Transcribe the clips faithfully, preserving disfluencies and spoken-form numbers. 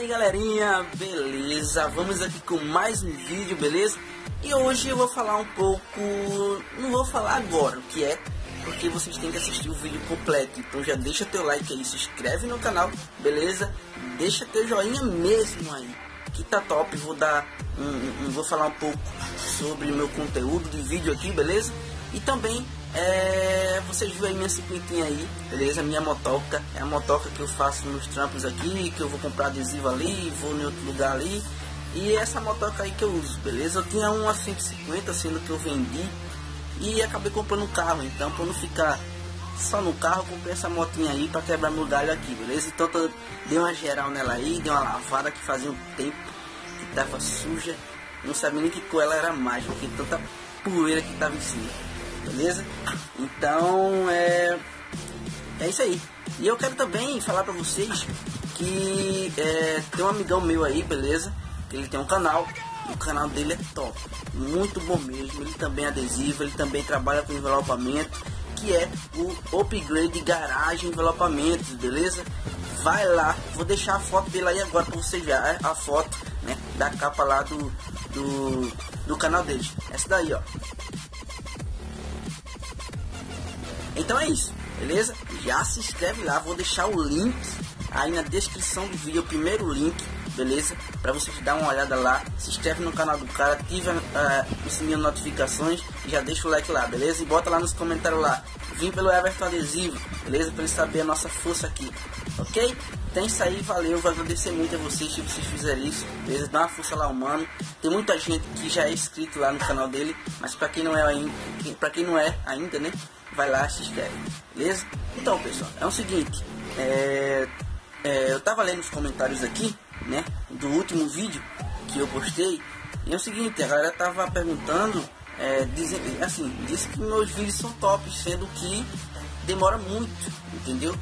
aí galerinha, beleza? Vamos aqui com mais um vídeo, beleza? E hoje eu vou falar um pouco, não vou falar agora o que é, porque vocês têm que assistir o vídeo completo. Então já deixa teu like aí, se inscreve no canal, beleza? Deixa teu joinha mesmo aí, que tá top. Vou dar um, um, vou falar um pouco sobre meu conteúdo de vídeo aqui, beleza? E também é, vocês viram aí minha cinquentinha aí, beleza? Minha motoca, é a motoca que eu faço nos trampos aqui, que eu vou comprar adesivo ali, vou em outro lugar ali. E essa motoca aí que eu uso, beleza? Eu tinha uma cento e cinquenta, sendo que eu vendi e acabei comprando um carro. Então, para não ficar só no carro, eu comprei essa motinha aí para quebrar meu galho aqui, beleza? Então, tô, dei uma geral nela aí, dei uma lavada que fazia um tempo que tava suja. Não sabia nem que cor ela era mais, porque tanta poeira que tava em cima, beleza? Então, é, é isso aí. E eu quero também falar para vocês que é, tem um amigão meu aí, beleza? Ele tem um canal, o canal dele é top, muito bom mesmo. Ele também é adesivo, ele também trabalha com envelopamento, que é o Upgrade Garage Envelopamentos, beleza? Vai lá, vou deixar a foto dele aí agora para você ver a foto, né, da capa lá do, do, do canal dele, essa daí, ó. Então é isso, beleza? Já se inscreve lá, vou deixar o link aí na descrição do vídeo, o primeiro link, beleza? Para vocês dar uma olhada lá, se inscreve no canal do cara, ativa uh, o sininho de notificações e já deixa o like lá, beleza? E bota lá nos comentários lá, vim pelo Everton Adesivo, beleza? Para ele saber a nossa força aqui, ok? Tem isso aí, valeu, vou agradecer muito a vocês se vocês fizerem isso, beleza? Dá uma força lá, humano. Tem muita gente que já é inscrito lá no canal dele, mas para quem não é ainda, para quem não é ainda, né? Vai lá, se inscreve, beleza? Então, pessoal, é o seguinte, é, é, eu tava lendo os comentários aqui, né, do último vídeo que eu postei, e é o seguinte, a galera tava perguntando, é, dizendo, assim, disse que meus vídeos são top, sendo que demora muito, entendeu?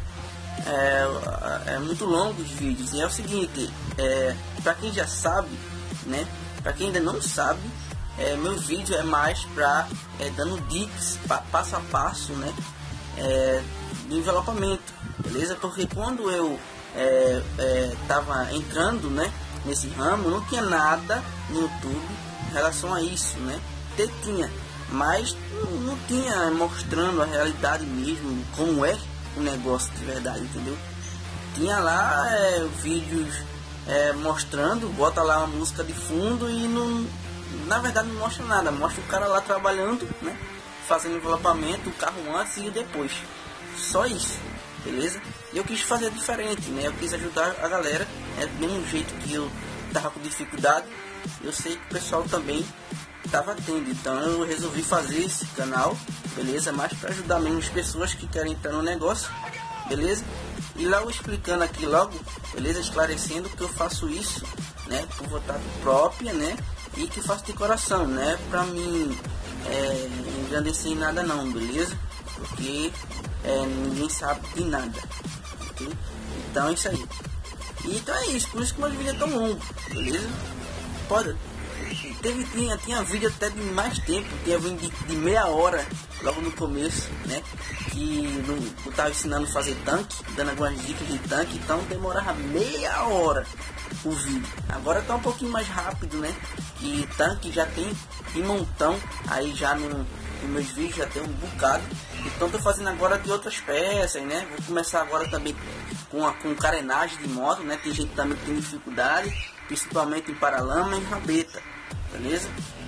É, é muito longo os vídeos, e é o seguinte, é, para quem já sabe, né, para quem ainda não sabe, é, meu vídeo é mais pra é, dando dicas, pa, passo a passo, né, é, do envelopamento, beleza? Porque quando eu É, é, tava entrando, né, nesse ramo, não tinha nada no YouTube em relação a isso, né? Até tinha, mas não, não tinha mostrando a realidade mesmo, como é o negócio de verdade, entendeu? Tinha lá é, vídeos é, mostrando, bota lá uma música de fundo e não, na verdade não mostra nada, mostra o cara lá trabalhando, né, fazendo envelopamento, o carro antes e depois, só isso. Beleza? E eu quis fazer diferente, né? Eu quis ajudar a galera, é do mesmo jeito que eu tava com dificuldade, eu sei que o pessoal também tava tendo, então eu resolvi fazer esse canal, beleza? Mais para ajudar mesmo as pessoas que querem entrar no negócio, beleza? E logo explicando aqui logo, beleza? Esclarecendo que eu faço isso, né, por vontade própria, né? E que faço de coração, né? Pra mim é, engrandecer em nada não, beleza? Porque é, ninguém sabe de nada, okay? Então é isso aí. E então é isso, por isso que meus vídeos é tão longo, beleza? Pode, teve, tinha, tinha vídeo até de mais tempo, tinha vídeo de, de meia hora logo no começo, né? Que no, eu tava ensinando a fazer tanque, dando algumas dicas de tanque, então demorava meia hora o vídeo. Agora tá um pouquinho mais rápido, né? Que tanque já tem de montão aí já no nos meus vídeos, já tem um bocado. Então tô fazendo agora de outras peças, né? Vou começar agora também com, a, com carenagem de moto, né? Tem gente também que tem dificuldade, principalmente em paralama e em rabeta, beleza?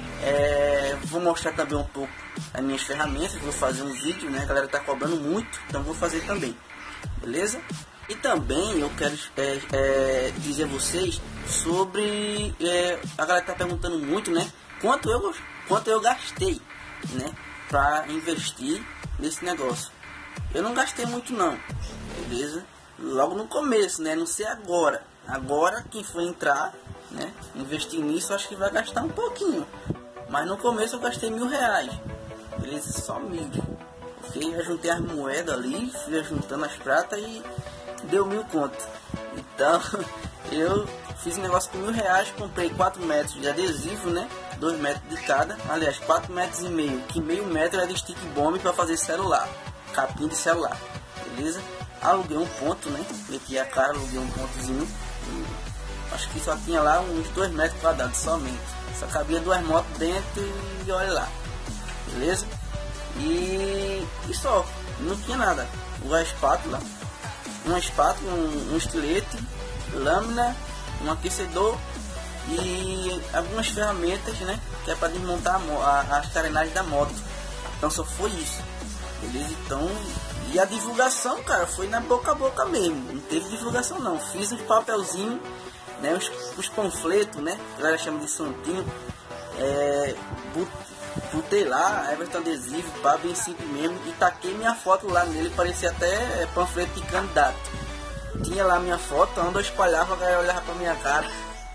É, vou mostrar também um pouco as minhas ferramentas, vou fazer um vídeo, né? A galera tá cobrando muito, então vou fazer também, beleza? E também eu quero é, é, dizer a vocês sobre, é, a galera tá perguntando muito, né? Quanto eu, quanto eu gastei, né, para investir nesse negócio. Eu não gastei muito não, beleza? Logo no começo, né? Não sei agora. Agora quem for entrar, né, investir nisso, acho que vai gastar um pouquinho. Mas no começo eu gastei mil reais, beleza? Só mil. Ok? Eu juntei as moedas ali, fui juntando as pratas e deu mil conto. Então eu fiz um negócio com mil reais, comprei quatro metros de adesivo, né? dois metros de cada, aliás, quatro metros e meio, que meio metro é de stick bomb para fazer celular, capinha de celular, beleza? Aluguei um ponto, né? Meti a cara, aluguei um pontozinho, Acho que só tinha lá uns dois metros quadrados somente. Só cabia duas motos dentro e olha lá. Beleza? E, e só, não tinha nada. Uma espátula, uma espátula, um, um estilete, lâmina, um aquecedor e algumas ferramentas, né? Que é para desmontar a, a, as carenagens da moto. Então só foi isso. Beleza? Então, e a divulgação, cara, foi na boca a boca mesmo. Não teve divulgação não. Fiz uns papelzinhos, né? Os, os panfletos, né? A galera chama de santinho. É, botei lá, Everton adesivo, pá, bem simples mesmo. E taquei minha foto lá nele, parecia até panfleto de candidato. Tinha lá minha foto, onde eu espalhava, a galera olhava pra minha cara.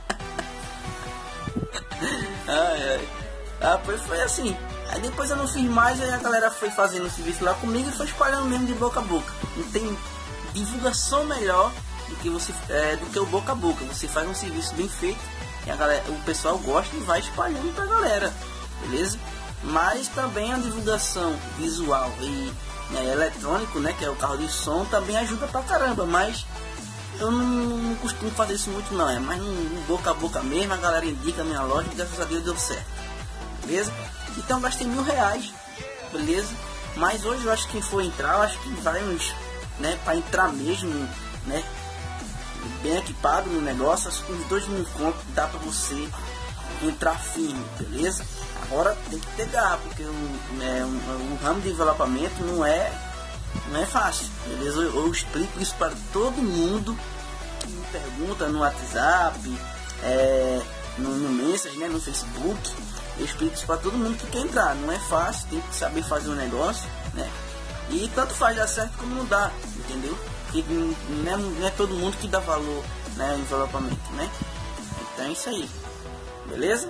ai, ai. Ah, foi, foi assim. Aí depois eu não fiz mais, aí a galera foi fazendo o serviço lá comigo e foi espalhando mesmo de boca a boca. Não tem divulgação melhor do que, você, é, do que o boca a boca. Você faz um serviço bem feito e a galera, o pessoal gosta e vai espalhando pra galera. Beleza? Mas também a divulgação visual e né, eletrônico, né, que é o carro de som, também ajuda pra caramba, mas eu não, não costumo fazer isso muito não, é mais no, no boca a boca mesmo, a galera indica a minha loja e graças a Deus deu certo. Beleza? Então gastei mil reais, beleza? Mas hoje eu acho que quem for entrar, eu acho que vai uns, né, pra entrar mesmo, né, bem equipado no negócio, acho que uns dois mil contos dá pra você entrar firme, beleza? Agora tem que ter garra, porque o, né, o, o ramo de envelopamento não é, não é fácil, beleza? Eu, eu explico isso para todo mundo que me pergunta no WhatsApp, é, no, no Message, né, no Facebook. Eu explico isso para todo mundo que quer entrar. Não é fácil, tem que saber fazer um negócio, né? E tanto faz dar certo como não dá, entendeu? Porque não é, não é todo mundo que dá valor, né, ao envelopamento, né? Então é isso aí, beleza?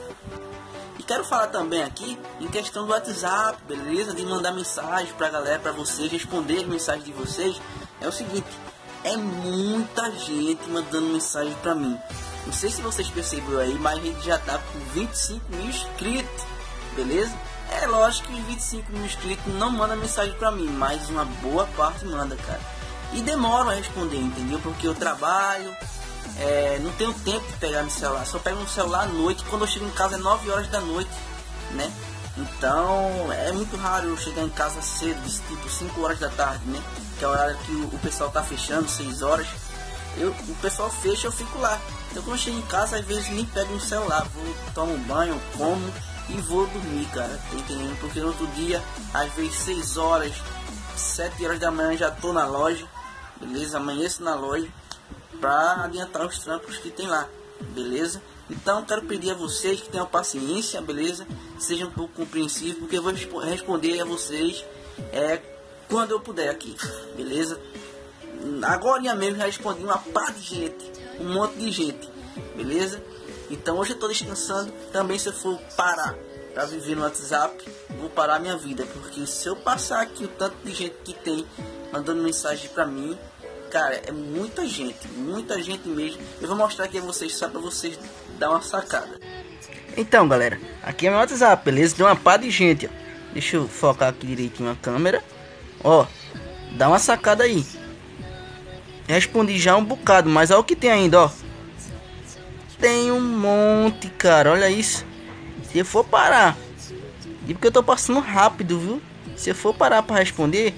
E quero falar também aqui em questão do WhatsApp, beleza? De mandar mensagem pra galera, pra vocês, responder as mensagens de vocês. É o seguinte, é muita gente mandando mensagem pra mim. Não sei se vocês perceberam aí, mas a gente já tá com vinte e cinco mil inscritos, beleza? É lógico que os vinte e cinco mil inscritos não mandam mensagem pra mim, mas uma boa parte manda, cara. E demora a responder, entendeu? Porque eu trabalho, é, não tenho tempo de pegar meu celular, só pego no celular à noite, quando eu chego em casa é nove horas da noite, né? Então é muito raro eu chegar em casa cedo, tipo cinco horas da tarde, né? Que é o horário que o, o pessoal tá fechando, seis horas. Eu, o pessoal fecha, eu fico lá. Então quando eu chego em casa, às vezes nem pego no celular, vou tomo um banho, como e vou dormir, cara, tá entendendo? Porque no outro dia, às vezes seis horas, sete horas da manhã já tô na loja, beleza? Amanheço na loja pra adiantar os trampos que tem lá, beleza? Então quero pedir a vocês que tenham paciência, beleza? Sejam um pouco compreensivos, porque eu vou respo responder a vocês é, quando eu puder aqui, beleza? Agora mesmo já respondi uma par de gente, um monte de gente, beleza? Então hoje eu tô descansando. Também se eu for parar pra viver no WhatsApp, vou parar minha vida, porque se eu passar aqui o tanto de gente que tem mandando mensagem pra mim, cara, é muita gente, muita gente mesmo. Eu vou mostrar aqui a vocês só pra vocês dar uma sacada. Então galera, aqui é meu WhatsApp, beleza? Tem uma par de gente, ó. Deixa eu focar aqui direitinho a câmera. Ó, dá uma sacada aí. Respondi já um bocado, mas olha o que tem ainda, ó. Tem um monte, cara, olha isso. Se eu for parar, e porque eu tô passando rápido, viu? Se eu for parar pra responder,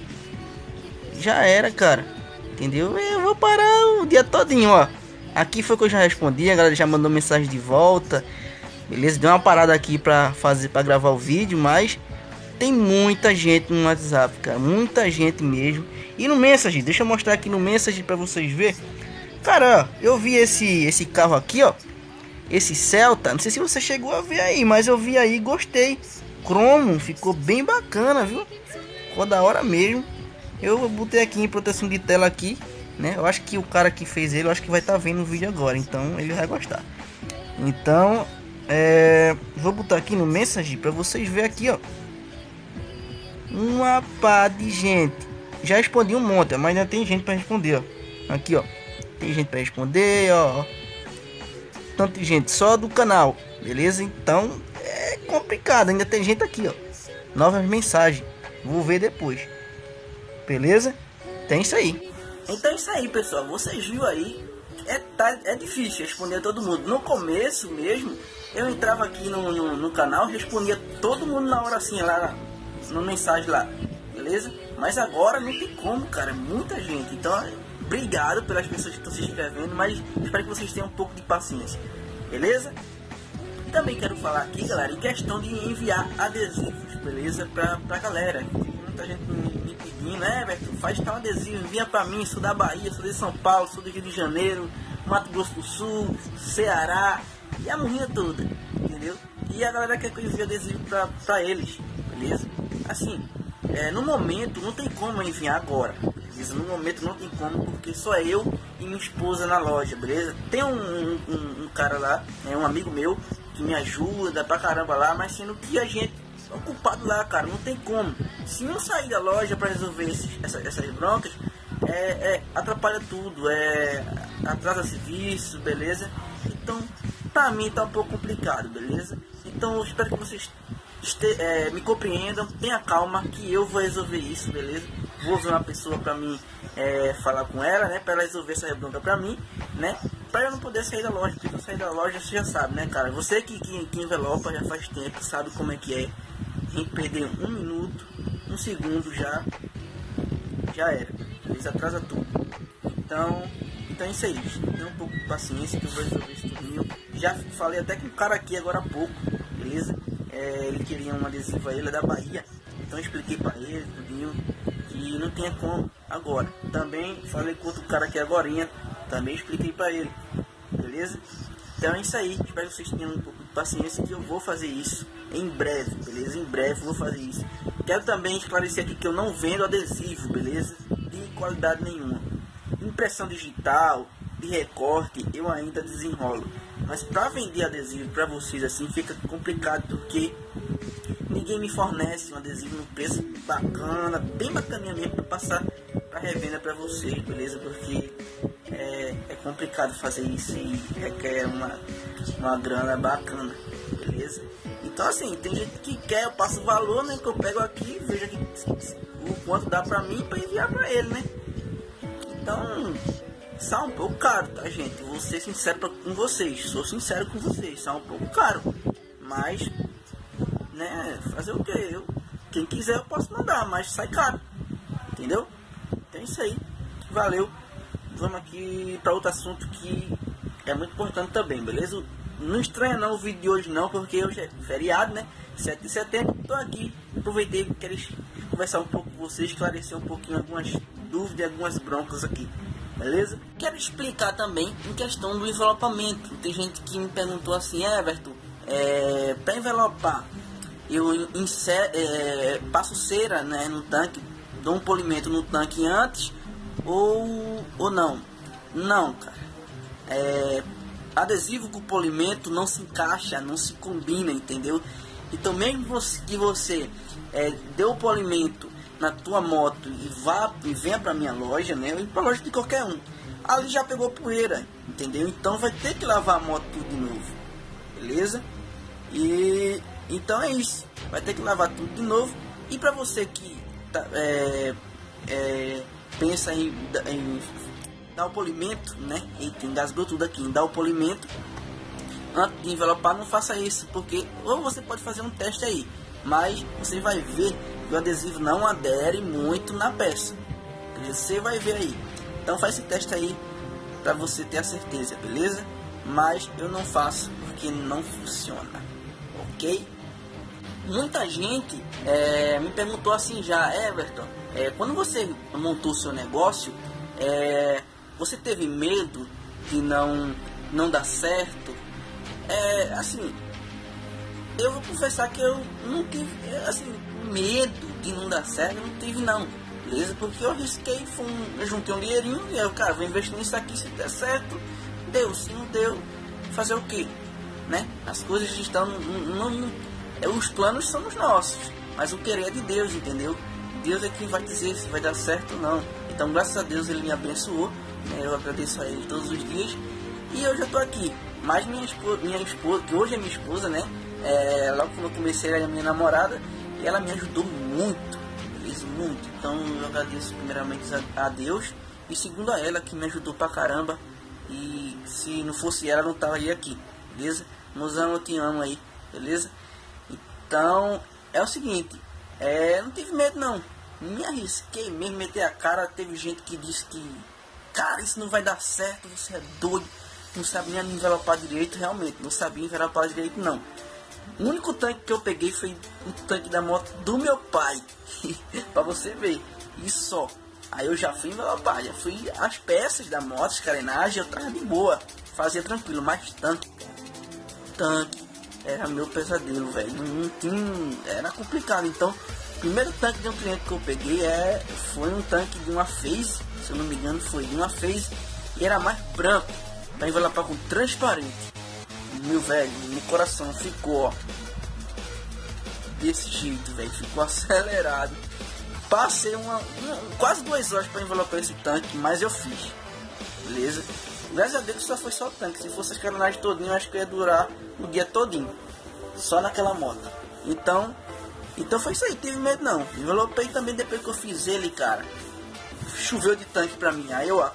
já era, cara. Entendeu? Eu vou parar o dia todinho, ó. Aqui foi que eu já respondi, a galera já mandou mensagem de volta. Beleza? Deu uma parada aqui pra fazer, pra gravar o vídeo, mas tem muita gente no WhatsApp, cara. Muita gente mesmo. E no Message, deixa eu mostrar aqui no Message pra vocês verem. Cara, ó, eu vi esse, esse carro aqui, ó. Esse Celta, não sei se você chegou a ver aí, mas eu vi aí e gostei. Cromo, ficou bem bacana, viu? Ficou da hora mesmo. Eu botei aqui em proteção de tela aqui, né? Eu acho que o cara que fez ele, eu acho que vai estar tá vendo o vídeo agora, então ele vai gostar. Então, é... vou botar aqui no Message pra vocês verem aqui, ó. Uma pá de gente. Já respondi um monte, mas ainda tem gente pra responder, ó. Aqui, ó. Tem gente pra responder, ó. Tanta gente só do canal, beleza? Então é complicado, ainda tem gente aqui, ó. Novas mensagens, vou ver depois, beleza? Tem isso aí. Então é isso aí, pessoal. Vocês viram aí, é tá, é difícil responder a todo mundo. No começo mesmo, eu entrava aqui no, no, no canal, respondia todo mundo na hora assim, lá no mensagem lá, beleza? Mas agora não tem como, cara, é muita gente. Então, obrigado pelas pessoas que estão se inscrevendo, mas espero que vocês tenham um pouco de paciência, beleza? E também quero falar aqui, galera, em questão de enviar adesivos, beleza? Pra, pra galera. Muita gente me, me pedindo, né, Everton, faz tal adesivo, envia pra mim, sou da Bahia, sou de São Paulo, sou do Rio de Janeiro, Mato Grosso do Sul, Ceará, e a morrinha toda, entendeu? E a galera quer que eu envie adesivo pra, pra eles, beleza? Assim, é, no momento não tem como enviar agora, beleza? No momento não tem como, porque só eu e minha esposa na loja, beleza? Tem um, um, um cara lá, é um amigo meu, que me ajuda pra caramba lá, mas sendo que a gente é ocupado lá, cara, não tem como. Se não sair da loja pra resolver esses, essa, essas broncas, é, é, atrapalha tudo, é, atrasa serviço, beleza? Então, pra mim tá um pouco complicado, beleza? Então eu espero que vocês este, é, me compreendam, tenha calma que eu vou resolver isso, beleza? Vou ver uma pessoa pra mim é, falar com ela, né? Pra ela resolver essa bronca pra mim, né? Pra eu não poder sair da loja, porque se eu sair da loja você já sabe, né, cara? Você que, que, que envelopa já faz tempo, sabe como é que é. A gente perder um minuto, um segundo já, já era. Eles atrasa tudo. Então, então é isso aí, gente. Tenha um pouco de paciência que eu vou resolver isso tudinho. Já falei até com o cara aqui agora há pouco, beleza? É, ele queria um adesivo aí, ele é da Bahia. Então eu expliquei pra ele tudinho que não tinha como agora. Também falei com outro cara aqui agorinha, também expliquei pra ele, beleza? Então é isso aí, espero que vocês tenham um pouco de paciência que eu vou fazer isso em breve, beleza? Em breve vou fazer isso. Quero também esclarecer aqui que eu não vendo adesivo, beleza? De qualidade nenhuma. Impressão digital, de recorte, eu ainda desenrolo. Mas para vender adesivo para vocês assim fica complicado, porque ninguém me fornece um adesivo no preço bacana, bem bacaninha mesmo, para passar para revenda para vocês, beleza? Porque é, é complicado fazer isso e requer uma, uma grana bacana, beleza? Então assim, tem gente que quer, eu passo o valor, né, que eu pego aqui, vejo aqui o quanto dá pra mim para enviar para ele, né? Então, está um pouco caro, tá, gente? Vou ser sincero pra, com vocês, sou sincero com vocês, está um pouco caro, mas, né, fazer o que? Eu, quem quiser eu posso mandar, mas sai caro, entendeu? Então é isso aí, valeu. Vamos aqui para outro assunto que é muito importante também, beleza? Não estranha não o vídeo de hoje não, porque hoje é feriado, né? sete de setembro, tô aqui, aproveitei que quero conversar um pouco com vocês, esclarecer um pouquinho algumas dúvidas e algumas broncas aqui, beleza? Quero explicar também em questão do envelopamento. Tem gente que me perguntou assim, Everton, é, para envelopar, eu insero, é, passo cera, né, no tanque, dou um polimento no tanque antes ou, ou não? Não, cara. É, adesivo com polimento não se encaixa, não se combina, entendeu? Então mesmo que você é, deu o polimento na tua moto e vá e venha para minha loja, né? Ou para loja de qualquer um, ali já pegou poeira, entendeu? Então vai ter que lavar a moto tudo de novo, beleza? E então é isso, vai ter que lavar tudo de novo. E para você que tá, é, é, pensa em, em dar o polimento, né? Eita, engasgou tudo aqui, em dar o polimento antes de envelopar, não faça isso, porque ou você pode fazer um teste aí, mas você vai ver que o adesivo não adere muito na peça, você vai ver aí. Então faz esse teste aí para você ter a certeza, beleza? Mas eu não faço porque não funciona, ok? Muita gente é, me perguntou assim já, Everton, é, quando você montou o seu negócio, é, você teve medo de não, não dar certo? É, assim, eu vou confessar que eu não tive, assim, medo de não dar certo, eu não tive não, beleza? Porque eu arrisquei, fui um, eu juntei um dinheirinho e eu, cara, vou investir nisso aqui, se der certo, deu, se não deu, fazer o quê? Né? As coisas estão, não, não, os planos são os nossos, mas o querer é de Deus, entendeu? Deus é quem vai dizer se vai dar certo ou não. Então, graças a Deus, Ele me abençoou, né? Eu agradeço a Ele todos os dias e eu já tô aqui. Mas minha esposa, minha esposa, que hoje é minha esposa, né? É, logo quando eu comecei, ela era minha namorada e ela me ajudou muito, beleza? Muito. Então eu agradeço primeiramente a, a Deus e segundo a ela que me ajudou pra caramba E se não fosse ela, não estaria aqui, beleza? Mozão, eu te amo aí, beleza? Então, é o seguinte, é, não tive medo não. Me arrisquei mesmo, meter a cara. Teve gente que disse que, cara, isso não vai dar certo, você é doido, não sabe nem envelopar direito. Realmente, não sabia envelopar direito não. O único tanque que eu peguei foi um tanque da moto do meu pai. Pra você ver, isso só. Aí eu já fui envelopar, já fui as peças da moto, as carenagens, eu tava de boa, fazia tranquilo. Mas tanque, tanque, era meu pesadelo, velho. Não, não tinha, era complicado. Então, o primeiro tanque de um cliente que eu peguei é, foi um tanque de uma Phase, se eu não me engano foi de uma Phase, e era mais branco, para envelopar com transparente. Meu velho, meu coração ficou, ó, desse jeito, velho, ficou acelerado. Passei uma, uma, quase duas horas para envelopar esse tanque, mas eu fiz, beleza? Graças a Deus só foi só o tanque. Se fosse as carenagens todinho, eu acho que ia durar o dia todinho, só naquela moto. Então, então foi isso aí, tive medo não. Envelopei também depois que eu fiz ele, cara. Choveu de tanque pra mim, aí eu, ó,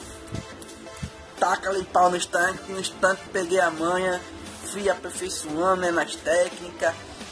taca ali pau nos tanques, nos tanques peguei a manha, fui aperfeiçoando, né, nas técnicas.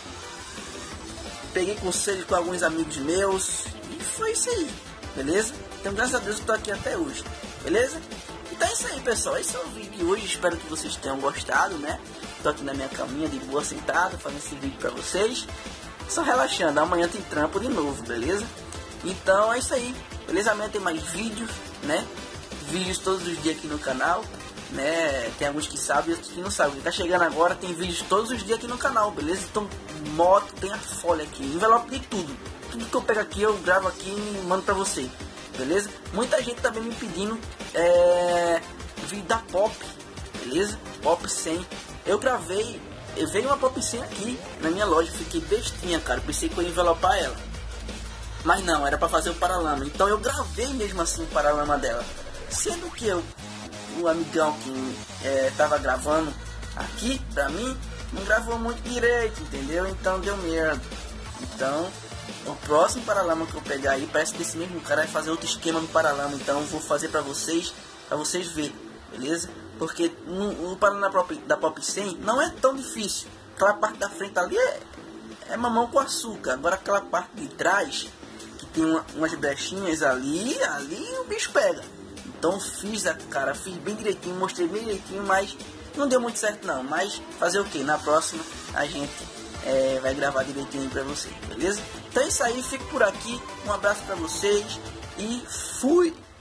Peguei conselho com alguns amigos meus e foi isso aí, beleza? Então graças a Deus eu tô aqui até hoje, beleza? Então é isso aí, pessoal, esse é o vídeo de hoje, espero que vocês tenham gostado, né? Tô aqui na minha caminha de boa, sentado, fazendo esse vídeo pra vocês, só relaxando. Amanhã tem trampo de novo, beleza? Então é isso aí, beleza? Amanhã tem mais vídeos, né? Vídeos todos os dias aqui no canal, né? Tem alguns que sabem e outros que não sabem. Tá chegando agora, tem vídeos todos os dias aqui no canal, beleza? Então, moto, tem a folha aqui, envelope de tudo. Tudo que eu pego aqui, eu gravo aqui e mando pra você, beleza? Muita gente também me pedindo é, vídeo da Pop, beleza? Pop cem. Eu gravei, eu veio uma Pop cem aqui na minha loja, fiquei bestinha, cara. Pensei que eu ia envelopar ela, mas não, era pra fazer o paralama. Então eu gravei mesmo assim o paralama dela. Sendo que eu, o amigão que é, tava gravando aqui pra mim, não gravou muito direito, entendeu? Então deu merda. Então, o próximo paralama que eu pegar aí, parece que esse mesmo cara vai fazer outro esquema no paralama. Então eu vou fazer pra vocês, pra vocês verem, beleza? Porque no, no paralama da Pop cem não é tão difícil. Aquela parte da frente ali é, é mamão com açúcar. Agora aquela parte de trás, que tem uma, umas brechinhas ali, ali o bicho pega. Então fiz a cara, fiz bem direitinho, mostrei bem direitinho, mas não deu muito certo não. Mas fazer o que? Na próxima a gente é, vai gravar direitinho pra vocês, beleza? Então é isso aí, fico por aqui, um abraço pra vocês e fui!